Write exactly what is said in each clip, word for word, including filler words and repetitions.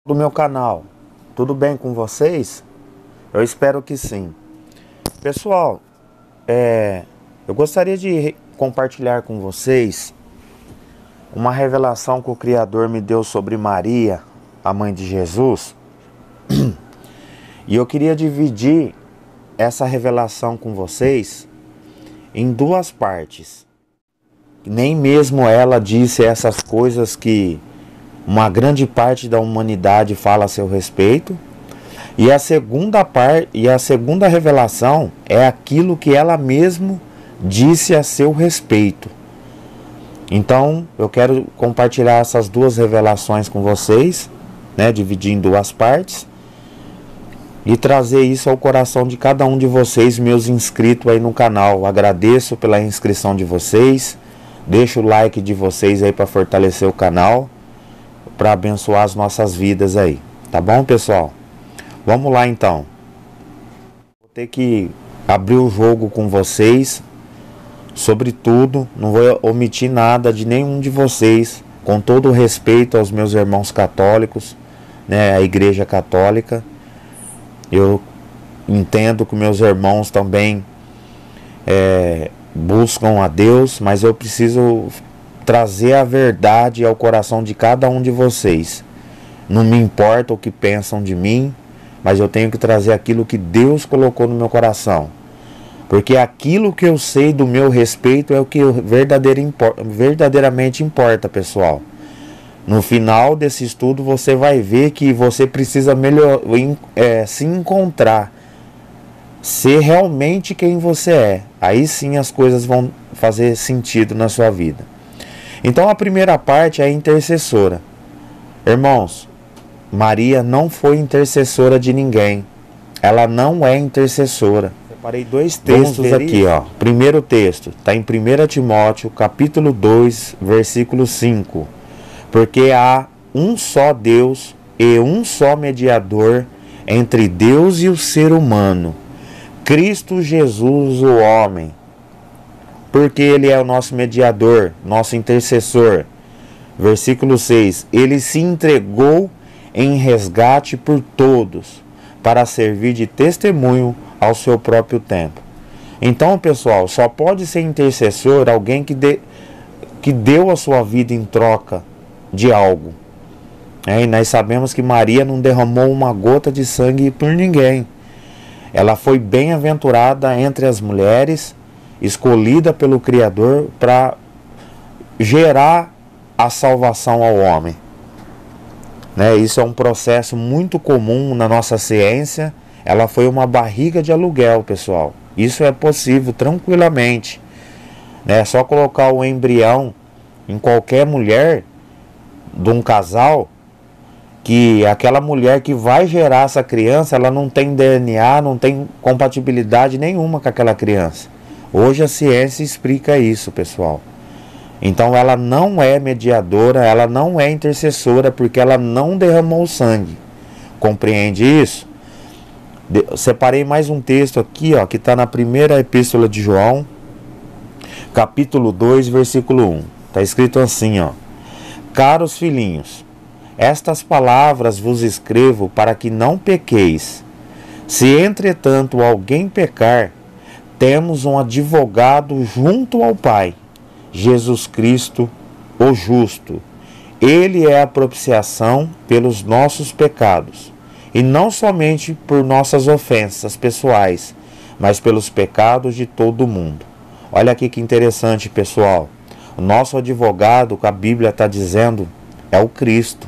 Do meu canal, tudo bem com vocês? Eu espero que sim. Pessoal, é, eu gostaria de compartilhar com vocês uma revelação que o Criador me deu sobre Maria, a mãe de Jesus. E eu queria dividir essa revelação com vocês em duas partes. Nem mesmo ela disse essas coisas que uma grande parte da humanidade fala a seu respeito. E a segunda parte, e a segunda revelação é aquilo que ela mesma disse a seu respeito. Então, eu quero compartilhar essas duas revelações com vocês, né, dividir em duas partes e trazer isso ao coração de cada um de vocês, meus inscritos aí no canal. Agradeço pela inscrição de vocês. Deixa o like de vocês aí para fortalecer o canal, para abençoar as nossas vidas aí, tá bom, pessoal? Vamos lá então. Vou ter que abrir o jogo com vocês sobre tudo, não vou omitir nada de nenhum de vocês, com todo o respeito aos meus irmãos católicos, né, a Igreja Católica. Eu entendo que meus irmãos também é, buscam a Deus, mas eu preciso trazer a verdade ao coração de cada um de vocês. Não me importa o que pensam de mim, mas eu tenho que trazer aquilo que Deus colocou no meu coração. Porque aquilo que eu sei do meu respeito é o que verdadeiramente importa, pessoal. No final desse estudo você vai ver que você precisa melhor, é, se encontrar, ser realmente quem você é. Aí sim as coisas vão fazer sentido na sua vida. Então a primeira parte é a intercessora. Irmãos, Maria não foi intercessora de ninguém. Ela não é intercessora. Separei dois textos aqui, ó. Primeiro texto está em primeiro Timóteo, capítulo dois, versículo cinco. Porque há um só Deus e um só mediador entre Deus e o ser humano, Cristo Jesus, o homem. Porque ele é o nosso mediador, nosso intercessor. Versículo seis. Ele se entregou em resgate por todos, para servir de testemunho ao seu próprio tempo. Então, pessoal, só pode ser intercessor alguém que, de, que deu a sua vida em troca de algo. É, e nós sabemos que Maria não derramou uma gota de sangue por ninguém. Ela foi bem-aventurada entre as mulheres, escolhida pelo Criador para gerar a salvação ao homem. Né? Isso é um processo muito comum na nossa ciência. Ela foi uma barriga de aluguel, pessoal. Isso é possível tranquilamente. Né? É só colocar o embrião em qualquer mulher de um casal, que aquela mulher que vai gerar essa criança, ela não tem D N A, não tem compatibilidade nenhuma com aquela criança. Hoje a ciência explica isso, pessoal. Então ela não é mediadora, ela não é intercessora, porque ela não derramou sangue. Compreende isso? De, separei mais um texto aqui, ó, que está na primeira epístola de João, capítulo dois, versículo um. Está escrito assim, ó. Caros filhinhos, estas palavras vos escrevo para que não pequeis. Se entretanto alguém pecar, temos um advogado junto ao Pai, Jesus Cristo, o justo. Ele é a propiciação pelos nossos pecados, e não somente por nossas ofensas pessoais, mas pelos pecados de todo mundo. Olha aqui que interessante, pessoal. O nosso advogado, que a Bíblia está dizendo, é o Cristo.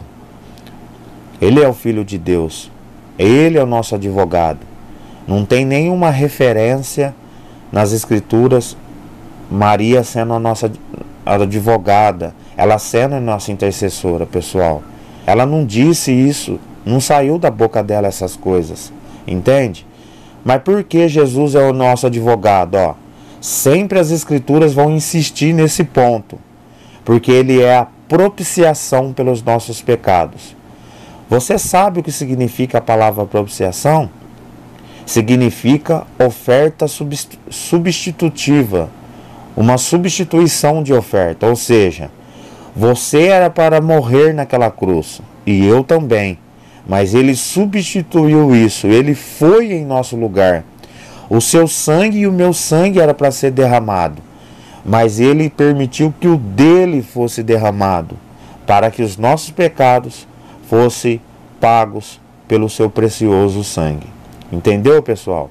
Ele é o Filho de Deus. Ele é o nosso advogado. Não tem nenhuma referência nas Escrituras, Maria sendo a nossa advogada, ela sendo a nossa intercessora, pessoal. Ela não disse isso, não saiu da boca dela essas coisas, entende? Mas por que Jesus é o nosso advogado? Ó, sempre as Escrituras vão insistir nesse ponto, porque ele é a propiciação pelos nossos pecados. Você sabe o que significa a palavra propiciação? Significa oferta substitutiva, uma substituição de oferta, ou seja, você era para morrer naquela cruz, e eu também, mas ele substituiu isso, ele foi em nosso lugar. O seu sangue e o meu sangue era para ser derramado, mas ele permitiu que o dele fosse derramado, para que os nossos pecados fossem pagos pelo seu precioso sangue. Entendeu, pessoal?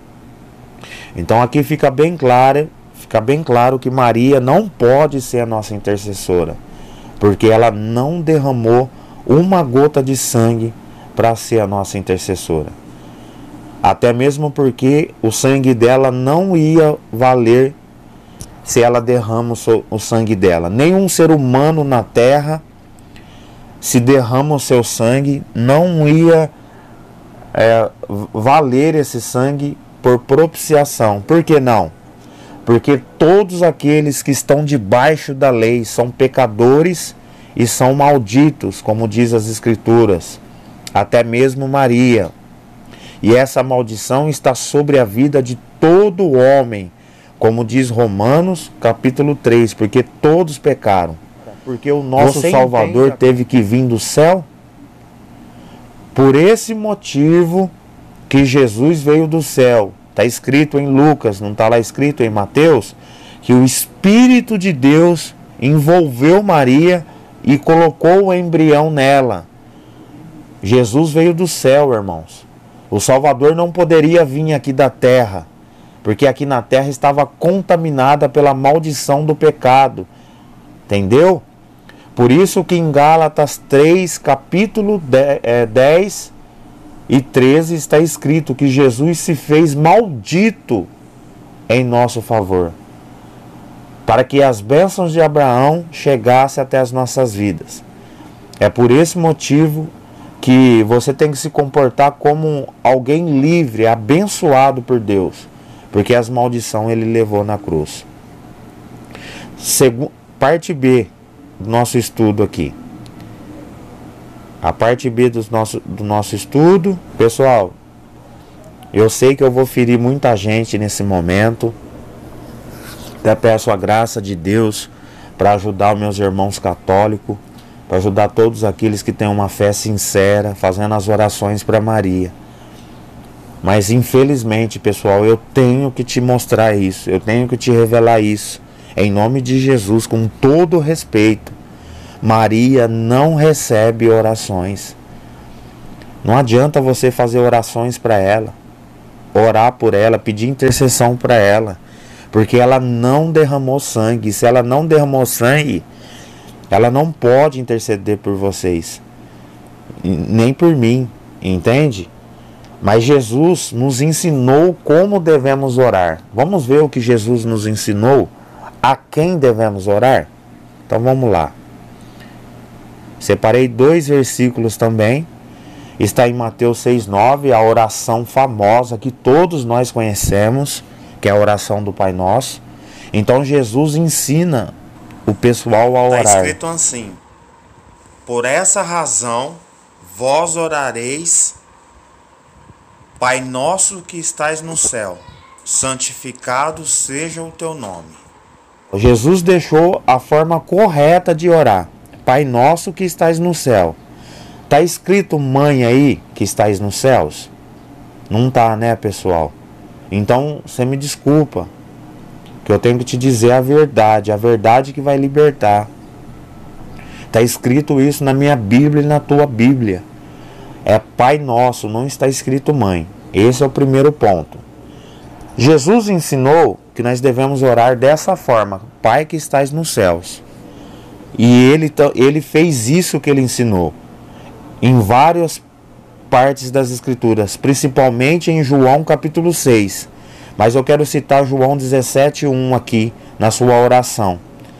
Então aqui fica bem claro, fica bem claro que Maria não pode ser a nossa intercessora, porque ela não derramou uma gota de sangue para ser a nossa intercessora. Até mesmo porque o sangue dela não ia valer se ela derrama o sangue dela. Nenhum ser humano na terra, se derrama o seu sangue, não ia é, valer esse sangue por propiciação. Por que não? Porque todos aqueles que estão debaixo da lei são pecadores e são malditos, como diz as Escrituras. Até mesmo Maria. E essa maldição está sobre a vida de todo homem, como diz Romanos capítulo três, porque todos pecaram. Porque o nosso Você Salvador entende? teve que vir do céu. Por esse motivo que Jesus veio do céu. Está escrito em Lucas, não está lá escrito em Mateus, que o Espírito de Deus envolveu Maria e colocou o embrião nela. Jesus veio do céu, irmãos. O Salvador não poderia vir aqui da terra, porque aqui na terra estava contaminada pela maldição do pecado. Entendeu? Por isso que em Gálatas três, capítulo dez e treze está escrito que Jesus se fez maldito em nosso favor, para que as bênçãos de Abraão chegassem até as nossas vidas. É por esse motivo que você tem que se comportar como alguém livre, abençoado por Deus, porque as maldições ele levou na cruz. Segu- parte B do nosso estudo aqui. A parte B do nosso, do nosso estudo. Pessoal, eu sei que eu vou ferir muita gente nesse momento. Até peço a graça de Deus para ajudar os meus irmãos católicos, para ajudar todos aqueles que têm uma fé sincera, fazendo as orações para Maria. Mas infelizmente, pessoal, eu tenho que te mostrar isso, eu tenho que te revelar isso, em nome de Jesus, com todo respeito. Maria não recebe orações. Não adianta você fazer orações para ela, orar por ela, pedir intercessão para ela, porque ela não derramou sangue. Se ela não derramou sangue, ela não pode interceder por vocês, nem por mim, entende? Mas Jesus nos ensinou como devemos orar. Vamos ver o que Jesus nos ensinou, a quem devemos orar? Então vamos lá. Separei dois versículos também. Está em Mateus seis, nove, a oração famosa que todos nós conhecemos, que é a oração do Pai Nosso. Então Jesus ensina o pessoal a orar. Está escrito assim: por essa razão vós orareis, Pai nosso que estais no céu, santificado seja o teu nome. Jesus deixou a forma correta de orar. Pai nosso que estais no céu. Está escrito mãe aí que estais nos céus? Não tá, né, pessoal? Então você me desculpa, que eu tenho que te dizer a verdade, a verdade que vai libertar. Está escrito isso na minha Bíblia e na tua Bíblia. É Pai Nosso, não está escrito mãe. Esse é o primeiro ponto. Jesus ensinou que nós devemos orar dessa forma: Pai que estás nos céus. E ele, ele fez isso que ele ensinou em várias partes das Escrituras, principalmente em João capítulo seis. Mas eu quero citar João dezessete, um aqui na sua oração.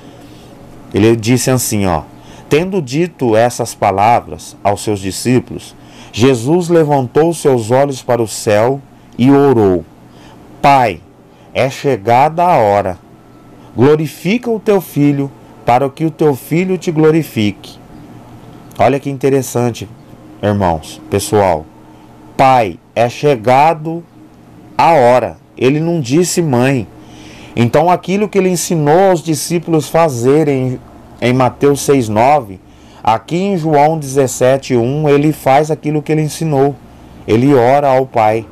Ele disse assim, ó: tendo dito essas palavras aos seus discípulos, Jesus levantou seus olhos para o céu e orou: Pai, é chegada a hora. Glorifica o teu filho, para que o teu filho te glorifique. Olha que interessante, irmãos, pessoal. Pai, é chegado a hora. Ele não disse mãe. Então aquilo que ele ensinou aos discípulos fazerem em Mateus seis, nove, Aqui em João dezessete, um, ele faz aquilo que ele ensinou. Ele ora ao Pai.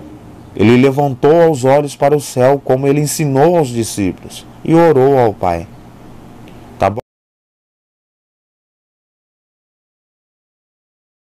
Ele levantou os olhos para o céu, como ele ensinou aos discípulos, e orou ao Pai.